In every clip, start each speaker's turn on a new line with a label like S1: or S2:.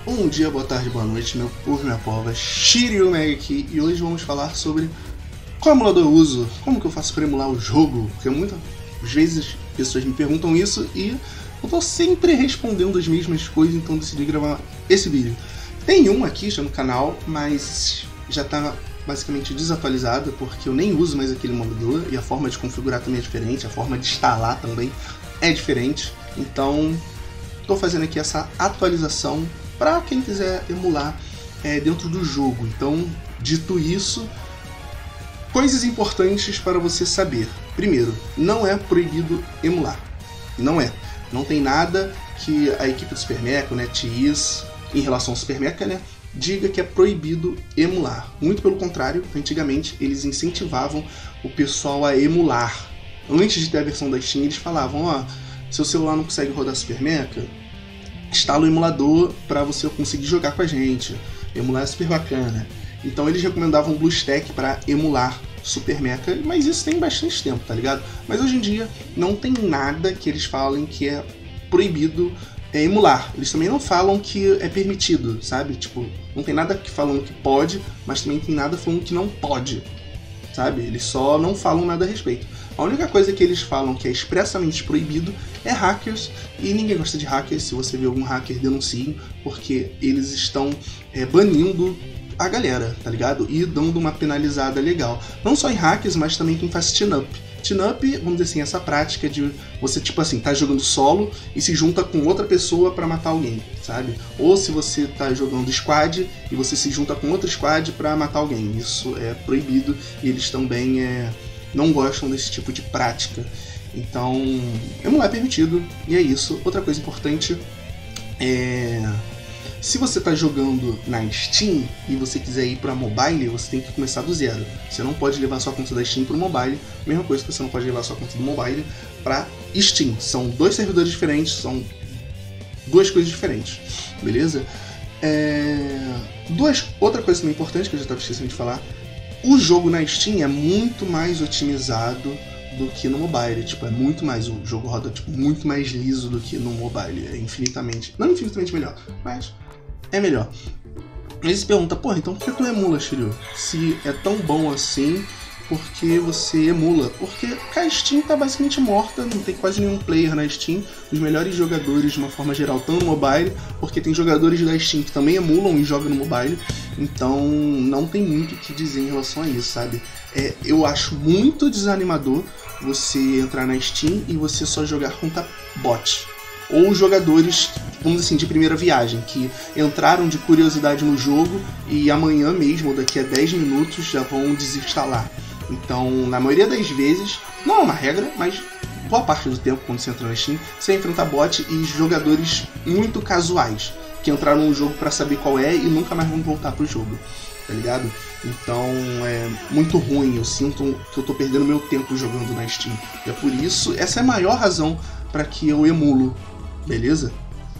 S1: Bom dia, boa tarde, boa noite, meu povo e minha pova, Shiryu Mega aqui, e hoje vamos falar sobre qual emulador eu uso, como que eu faço para emular o jogo, porque muitas vezes pessoas me perguntam isso e eu tô sempre respondendo as mesmas coisas, então decidi gravar esse vídeo. Tem um aqui já no canal, mas já tá basicamente desatualizado, porque eu nem uso mais aquele emulador e a forma de configurar também é diferente, a forma de instalar também é diferente, então estou fazendo aqui essa atualização para quem quiser emular dentro do jogo. Então, dito isso, coisas importantes para você saber. Primeiro, não é proibido emular. Não é. Não tem nada que a equipe do Super Mecha, o NetEase, em relação ao Super Mecha, né, diga que é proibido emular. Muito pelo contrário, antigamente eles incentivavam o pessoal a emular. Antes de ter a versão da Steam, eles falavam, ó, seu celular não consegue rodar Super Mecha, instala o emulador para você conseguir jogar com a gente. Emular é super bacana. Então eles recomendavam o BlueStack para emular Super Mecha, mas isso tem bastante tempo, tá ligado? Mas hoje em dia não tem nada que eles falem que é proibido emular. Eles também não falam que é permitido, sabe? Tipo, não tem nada que falam que pode, mas também tem nada falando que não pode, sabe? Eles só não falam nada a respeito. A única coisa que eles falam que é expressamente proibido é hackers, e ninguém gosta de hackers. Se você vê algum hacker, denuncie, porque eles estão banindo a galera, tá ligado? E dando uma penalizada legal. Não só em hackers, mas também quem faz team-up. Team-up, vamos dizer assim, essa prática de você, tipo assim, tá jogando solo e se junta com outra pessoa pra matar alguém, sabe? Ou se você tá jogando squad e você se junta com outra squad pra matar alguém. Isso é proibido e eles também não gostam desse tipo de prática. Então, emular é permitido, e é isso. Outra coisa importante se você está jogando na Steam e você quiser ir para mobile, você tem que começar do zero. Você não pode levar sua conta da Steam para o mobile, mesma coisa que você não pode levar sua conta do mobile para Steam. São dois servidores diferentes, são duas coisas diferentes, beleza? Outra coisa também importante que eu já estava esquecendo de falar: o jogo na Steam é muito mais otimizado do que no mobile. Tipo, é muito mais, o jogo roda tipo, muito mais liso do que no mobile. É infinitamente, não infinitamente melhor, mas é melhor. Eles se perguntam, porra, então por que tu emula, Shiryu? Se é tão bom assim, por que você emula? Porque a Steam tá basicamente morta, não tem quase nenhum player na Steam. Os melhores jogadores, de uma forma geral, estão no mobile, porque tem jogadores da Steam que também emulam e jogam no mobile. Então não tem muito o que dizer em relação a isso, sabe? Eu acho muito desanimador você entrar na Steam e você só jogar contra bot. Ou jogadores, vamos dizer assim, de primeira viagem, que entraram de curiosidade no jogo e amanhã mesmo, ou daqui a 10 minutos, já vão desinstalar. Então, na maioria das vezes, não é uma regra, mas boa parte do tempo, quando você entra na Steam, você enfrenta bot e jogadores muito casuais, que entraram no jogo pra saber qual é e nunca mais vão voltar pro jogo, tá ligado? Então é muito ruim, eu sinto que eu tô perdendo meu tempo jogando na Steam. E é por isso, essa é a maior razão pra que eu emulo, beleza?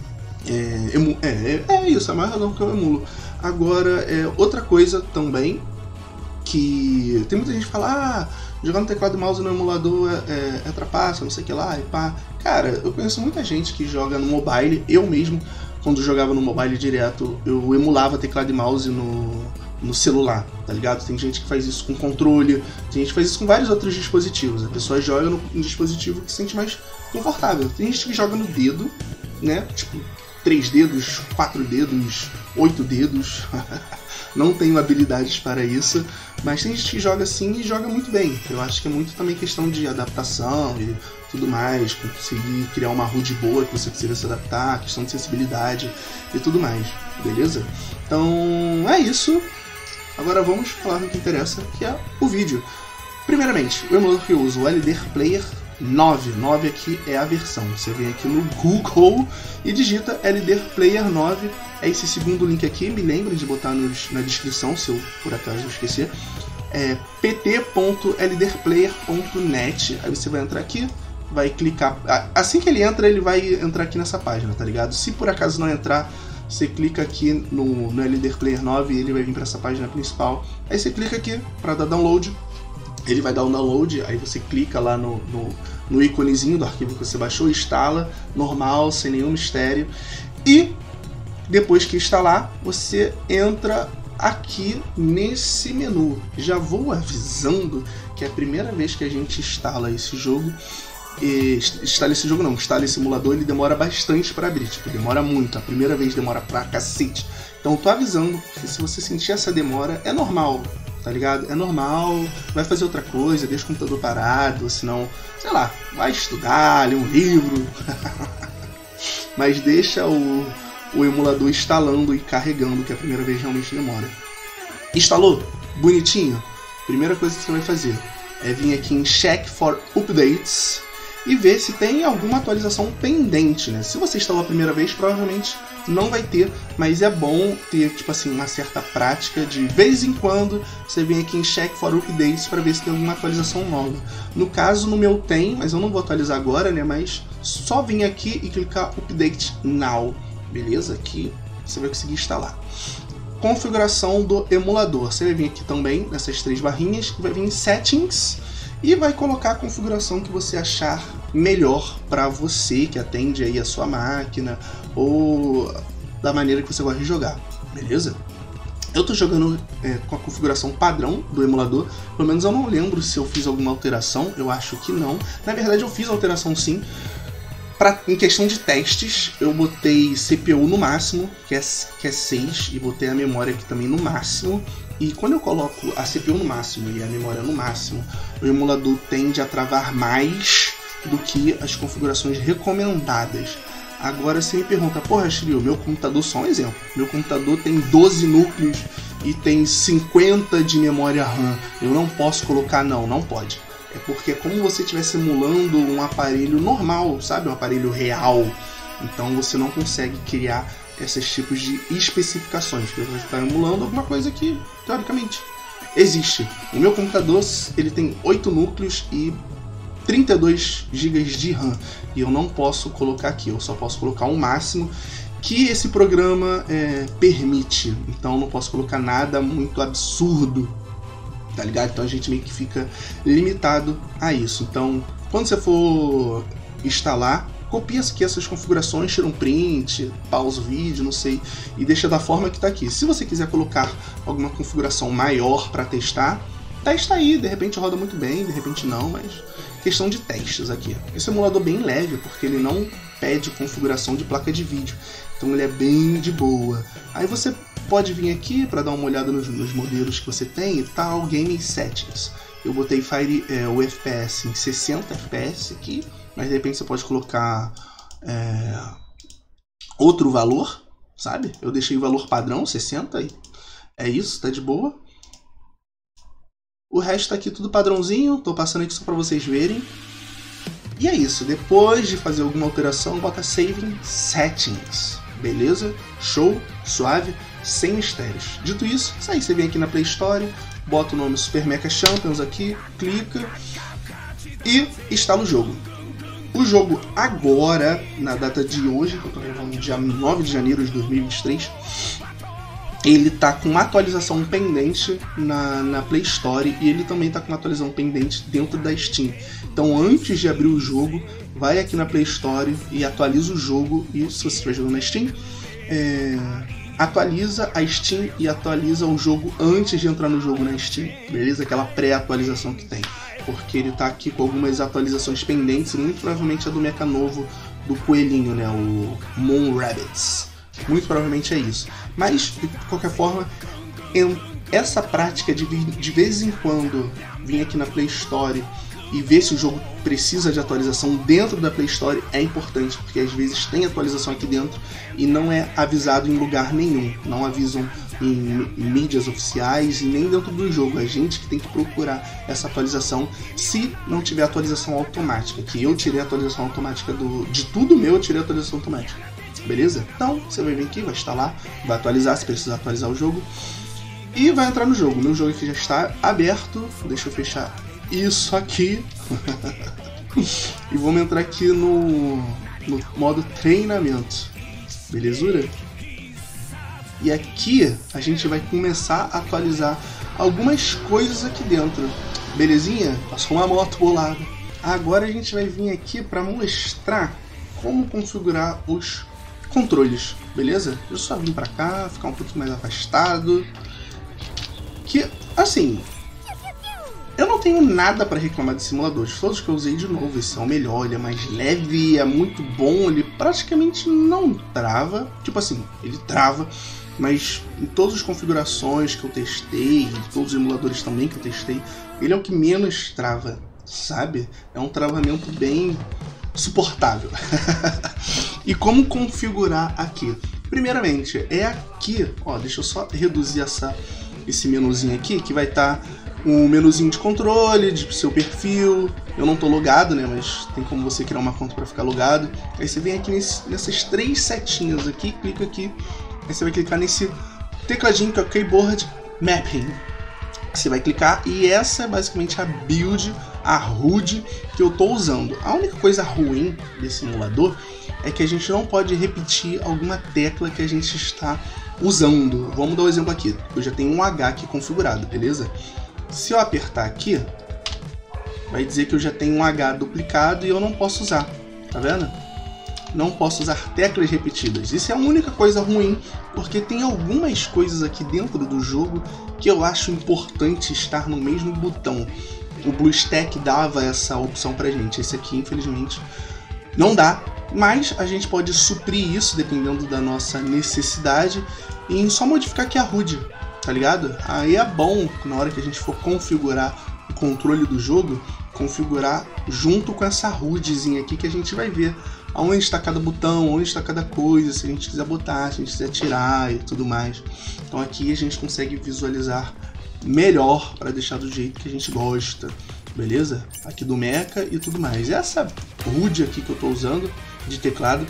S1: É isso, é a maior razão que eu emulo. Agora, outra coisa também, que tem muita gente que fala, jogar no teclado e mouse no emulador é trapaça, não sei o que lá, e pá. Cara, eu conheço muita gente que joga no mobile. Eu mesmo, quando jogava no mobile direto, eu emulava teclado e mouse no celular, tá ligado? Tem gente que faz isso com controle, tem gente que faz isso com vários outros dispositivos. A pessoa joga no dispositivo que se sente mais confortável. Tem gente que joga no dedo, né? Tipo, 3 dedos, 4 dedos, 8 dedos. Não tenho habilidades para isso, mas tem gente que joga assim e joga muito bem. Eu acho que é muito também questão de adaptação e tudo mais, conseguir criar uma HUD boa que você consiga se adaptar, questão de sensibilidade e tudo mais, beleza? Então é isso. Agora vamos falar do que interessa, que é o vídeo. Primeiramente, o emulador que eu uso, o Elder Player 9. 9 aqui é a versão. Você vem aqui no Google e digita Elder Player 9. É esse segundo link aqui, me lembrem de botar na descrição, se eu por acaso esquecer. É pt.elderplayer.net. Aí você vai entrar aqui, vai clicar. Assim que ele entra, ele vai entrar aqui nessa página, tá ligado? Se por acaso não entrar, você clica aqui no Elder Player 9 e ele vai vir para essa página principal. Aí você clica aqui para dar download. Ele vai dar um download, aí você clica lá no íconezinho do arquivo que você baixou, instala, normal, sem nenhum mistério. E Depois que instalar, você entra aqui nesse menu. Já vou avisando que é a primeira vez que a gente instala esse jogo. Instala esse emulador, ele demora bastante para abrir, tipo, demora muito, a primeira vez demora pra cacete. Então tô avisando que se você sentir essa demora, é normal, tá ligado? É normal, vai fazer outra coisa, deixa o computador parado, senão, sei lá, vai estudar, ler um livro. Mas deixa o emulador instalando e carregando, que a primeira vez realmente demora. Instalou? Bonitinho? Primeira coisa que você vai fazer é vir aqui em Check for Updates e ver se tem alguma atualização pendente, né? Se você instalou a primeira vez, provavelmente não vai ter, mas é bom ter, tipo assim, uma certa prática de vez em quando você vem aqui em Check for Updates para ver se tem alguma atualização nova. No caso, no meu tem, mas eu não vou atualizar agora, né? Mas só vir aqui e clicar Update Now, beleza? Aqui você vai conseguir instalar. Configuração do emulador. Você vai vir aqui também, nessas três barrinhas, e vai vir em Settings e vai colocar a configuração que você achar melhor para você, que atende aí a sua máquina ou da maneira que você gosta de jogar, beleza? Eu tô jogando com a configuração padrão do emulador, pelo menos eu não lembro se eu fiz alguma alteração, eu acho que não. Na verdade eu fiz alteração sim. Em questão de testes, eu botei CPU no máximo, que é 6, e botei a memória aqui também no máximo. E quando eu coloco a CPU no máximo e a memória no máximo, o emulador tende a travar mais do que as configurações recomendadas. Agora você me pergunta, porra, Shiryu, meu computador, só um exemplo, meu computador tem 12 núcleos e tem 50 de memória RAM, eu não posso colocar? Não, não pode. É porque é como se você estivesse emulando um aparelho normal, sabe? Um aparelho real. Então você não consegue criar esses tipos de especificações, porque você está emulando alguma coisa que, teoricamente, existe. O meu computador, ele tem 8 núcleos e 32 GB de RAM. E eu não posso colocar aqui, eu só posso colocar o máximo que esse programa permite. Então eu não posso colocar nada muito absurdo, tá ligado? Então a gente meio que fica limitado a isso. Então, quando você for instalar, copia aqui essas configurações, tira um print, pausa o vídeo, não sei, e deixa da forma que tá aqui. Se você quiser colocar alguma configuração maior para testar, testa aí, de repente roda muito bem, de repente não, mas questão de testes aqui. Esse emulador é bem leve, porque ele não pede configuração de placa de vídeo, então ele é bem de boa. Aí você pode vir aqui para dar uma olhada nos modelos que você tem e tal, Gaming Settings. Eu botei o FPS em 60 FPS aqui, mas de repente você pode colocar outro valor, sabe? Eu deixei o valor padrão, 60, e é isso, tá de boa. O resto tá aqui tudo padrãozinho, tô passando aqui só para vocês verem. E é isso, depois de fazer alguma alteração, bota Saving Settings, beleza? Show, suave, sem mistérios. Dito isso, aí você vem aqui na Play Store, bota o nome Super Mecha Champions aqui, clica e instala o jogo. O jogo agora, na data de hoje, que eu tô gravando dia 9 de janeiro de 2023, ele tá com uma atualização pendente na Play Store e ele também tá com uma atualização pendente dentro da Steam. Então antes de abrir o jogo, vai aqui na Play Store e atualiza o jogo. E se você estiver jogando na Steam, atualiza a Steam e atualiza o jogo antes de entrar no jogo na Steam, beleza? Aquela pré-atualização que tem, porque ele tá aqui com algumas atualizações pendentes, muito provavelmente a do mecha novo do coelhinho, né? O Moon Rabbits. Muito provavelmente é isso. Mas, de qualquer forma, essa prática de vez em quando vir aqui na Play Store e ver se o jogo precisa de atualização dentro da Play Store é importante, porque às vezes tem atualização aqui dentro e não é avisado em lugar nenhum. Não avisam em mídias oficiais e nem dentro do jogo. A gente que tem que procurar essa atualização se não tiver atualização automática. Que eu tirei a atualização automática de tudo meu, eu tirei a atualização automática. Beleza? Então você vai vir aqui, vai instalar, vai atualizar se precisar atualizar o jogo e vai entrar no jogo. Meu jogo aqui já está aberto. Deixa eu fechar isso aqui e vamos entrar aqui no modo treinamento, belezura? E aqui a gente vai começar a atualizar algumas coisas aqui dentro, belezinha? Passou uma moto bolada. Agora a gente vai vir aqui para mostrar como configurar os controles, beleza? Eu só vim pra cá, ficar um pouquinho mais afastado. Que, assim, eu não tenho nada pra reclamar de simuladores. Todos que eu usei de novo, esse é o melhor, ele é mais leve, é muito bom, ele praticamente não trava. Tipo assim, ele trava, mas em todas as configurações que eu testei, em todos os emuladores também que eu testei, ele é o que menos trava, sabe? É um travamento bem suportável. E como configurar aqui? Primeiramente, é aqui, ó, deixa eu só reduzir esse menuzinho aqui, que vai estar um menuzinho de controle, de seu perfil. Eu não tô logado, né, mas tem como você criar uma conta para ficar logado. Aí você vem aqui nessas 3 setinhas aqui, clica aqui, aí você vai clicar nesse tecladinho que é o Keyboard Mapping. Você vai clicar e essa é basicamente a build, a HUD que eu tô usando. A única coisa ruim desse emulador é que a gente não pode repetir alguma tecla que a gente está usando. Vamos dar um exemplo aqui. Eu já tenho um H aqui configurado, beleza? Se eu apertar aqui, vai dizer que eu já tenho um H duplicado e eu não posso usar. Tá vendo? Não posso usar teclas repetidas. Isso é a única coisa ruim, porque tem algumas coisas aqui dentro do jogo que eu acho importante estar no mesmo botão. O BlueStack dava essa opção pra gente. Esse aqui, infelizmente, não dá. Mas a gente pode suprir isso dependendo da nossa necessidade em só modificar aqui a HUD, tá ligado? Aí é bom, na hora que a gente for configurar o controle do jogo, configurar junto com essa HUDzinha aqui que a gente vai ver aonde está cada botão, onde está cada coisa, se a gente quiser botar, se a gente quiser tirar e tudo mais. Então aqui a gente consegue visualizar melhor para deixar do jeito que a gente gosta, beleza? Aqui do Mecha e tudo mais. Essa HUD aqui que eu estou usando de teclado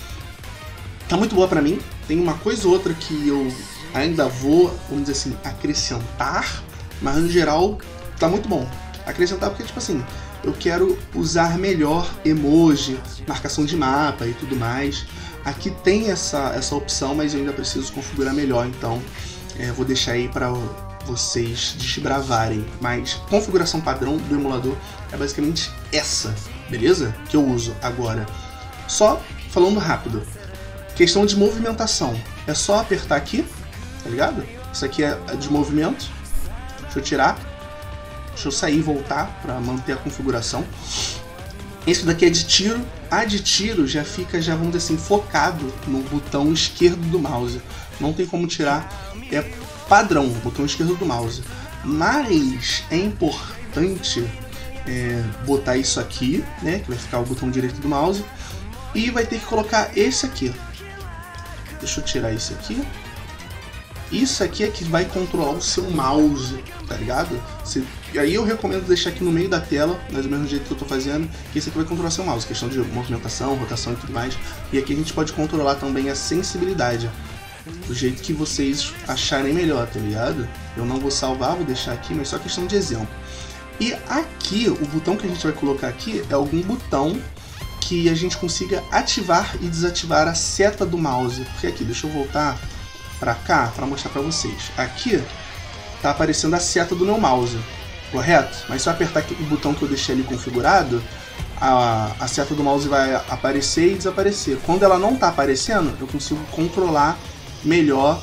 S1: tá muito boa para mim. Tem uma coisa ou outra que eu ainda vou, vamos dizer assim, acrescentar, mas no geral tá muito bom. Acrescentar porque, tipo assim, eu quero usar melhor emoji, marcação de mapa e tudo mais. Aqui tem essa opção, mas eu ainda preciso configurar melhor, então vou deixar aí para vocês desbravarem. Mas configuração padrão do emulador é basicamente essa, beleza? Que eu uso agora. Só falando rápido, questão de movimentação, é só apertar aqui, tá ligado? Isso aqui é de movimento. Deixa eu tirar. Deixa eu sair e voltar para manter a configuração. Esse daqui é de tiro. A de tiro já fica, vamos dizer assim, focado no botão esquerdo do mouse. Não tem como tirar, é padrão, botão esquerdo do mouse. Mas é importante botar isso aqui, né, que vai ficar o botão direito do mouse. E vai ter que colocar esse aqui. Deixa eu tirar esse aqui. Isso aqui é que vai controlar o seu mouse, tá ligado? Aí eu recomendo deixar aqui no meio da tela, mas do mesmo jeito que eu tô fazendo, que esse aqui vai controlar seu mouse, questão de movimentação, rotação e tudo mais. E aqui a gente pode controlar também a sensibilidade, do jeito que vocês acharem melhor, tá ligado? Eu não vou salvar, vou deixar aqui, mas só questão de exemplo. E aqui, o botão que a gente vai colocar aqui é algum botão que a gente consiga ativar e desativar a seta do mouse. Porque aqui, deixa eu voltar pra cá para mostrar pra vocês. Aqui tá aparecendo a seta do meu mouse, correto? Mas se eu apertar aqui o botão que eu deixei ali configurado, a seta do mouse vai aparecer e desaparecer. Quando ela não tá aparecendo, eu consigo controlar melhor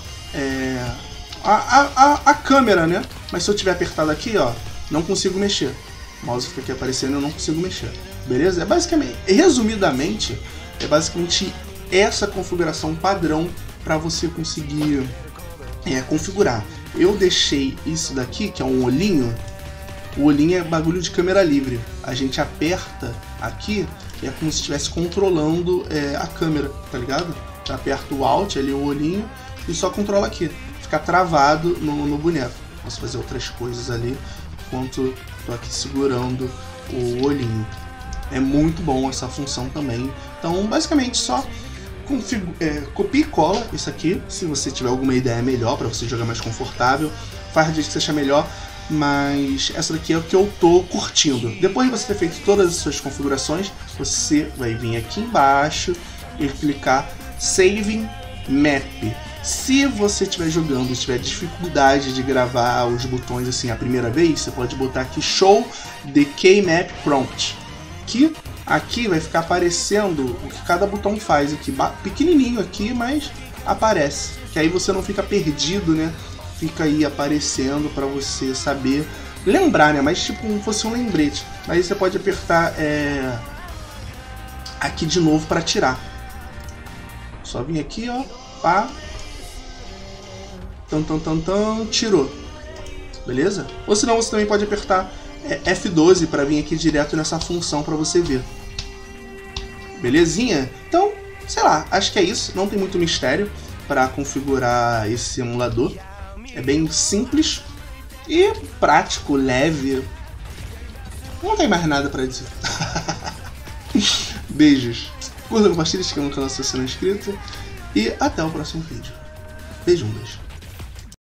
S1: a câmera, né? Mas se eu tiver apertado aqui, ó, não consigo mexer. O mouse fica aqui aparecendo e eu não consigo mexer. Beleza? É basicamente, resumidamente, é basicamente essa configuração padrão para você conseguir configurar. Eu deixei isso daqui, que é um olhinho. O olhinho é bagulho de câmera livre. A gente aperta aqui, é como se estivesse controlando a câmera, tá ligado? Você aperta o Alt, ali o olhinho, e só controla aqui. Fica travado no boneco. Posso fazer outras coisas ali, enquanto tô aqui segurando o olhinho. É muito bom essa função também. Então, basicamente, só copia e cola isso aqui, se você tiver alguma ideia melhor para você jogar mais confortável, faz do jeito que você achar melhor, mas essa daqui é o que eu tô curtindo. Depois de você ter feito todas as suas configurações, você vai vir aqui embaixo e clicar Saving Map. Se você estiver jogando e tiver dificuldade de gravar os botões assim a primeira vez, você pode botar aqui Show the Keymap Prompt, que aqui vai ficar aparecendo o que cada botão faz aqui, pequenininho aqui, mas aparece, que aí você não fica perdido, né? Fica aí aparecendo para você saber, lembrar, né? Mas tipo como fosse um lembrete. Aí você pode apertar aqui de novo para tirar. Só vir aqui, ó, pá, tirou, beleza? Ou senão você também pode apertar F12 para vir aqui direto nessa função para você ver. Belezinha? Então, sei lá, acho que é isso. Não tem muito mistério para configurar esse emulador. É bem simples e prático, leve. Não tem mais nada para dizer. Beijos. Curta, compartilhe, inscreva no canal se você não é inscrito. E até o próximo vídeo. Beijo.